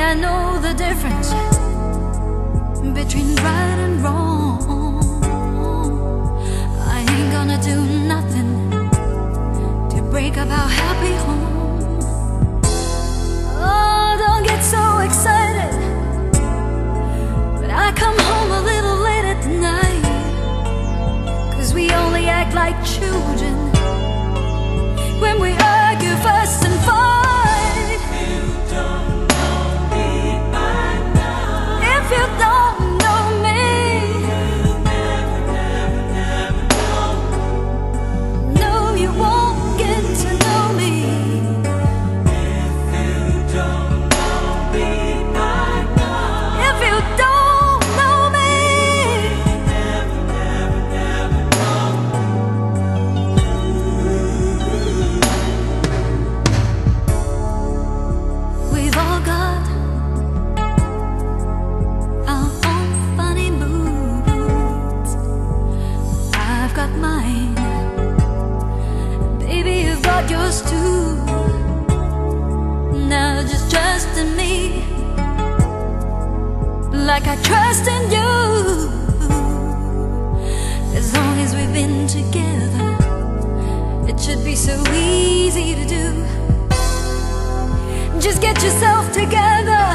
I know the difference between right and wrong. I ain't gonna do nothing to break up our happy home. Oh, don't get so excited when I come home a little late at night, 'cause we only act like children when we argue, fuss and fight. You don't know me by now. If you don't know me, You'll never, never, never know. no, you won't get to know me. If you don't know me by now. If you don't know me, Never, never, never know. we've all got our own funny moods. I've got mine, baby, you've got yours too. Now just trust in me like I trust in you. As long as we've been together, it should be so easy to do. Just get yourself together